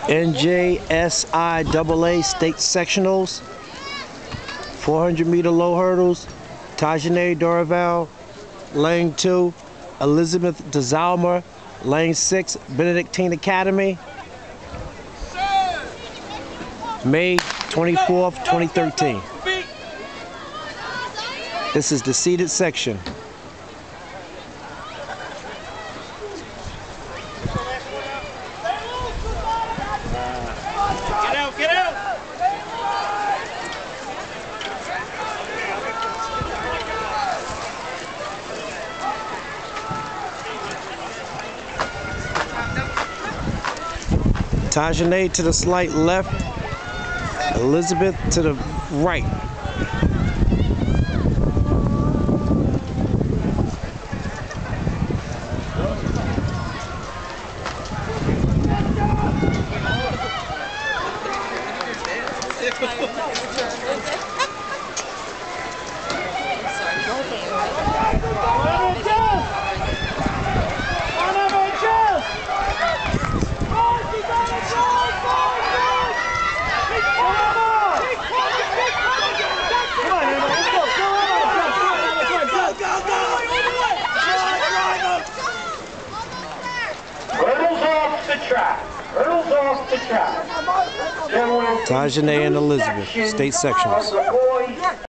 NJSIAA state sectionals, 400-meter low hurdles, Tahjanaya Dorival, lane 2, Elizabeth Dazalma, lane 6, Benedictine Academy, May 24th, 2013. This is the seated section. Get out, get out! Tahjanaya to the slight left, Elizabeth to the right. Hurdles off the track. Hurdles off the track. Tahjanaya and Elizabeth, state sectionals.